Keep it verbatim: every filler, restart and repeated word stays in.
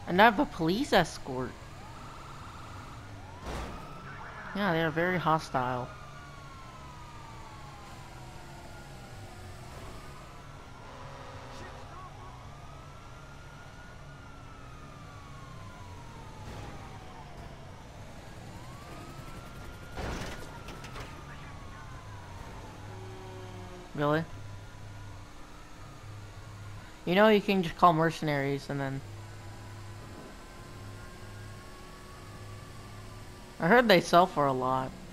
And I have a police escort. Yeah, they are very hostile. Really? You know you can just call mercenaries and then... I heard they sell for a lot.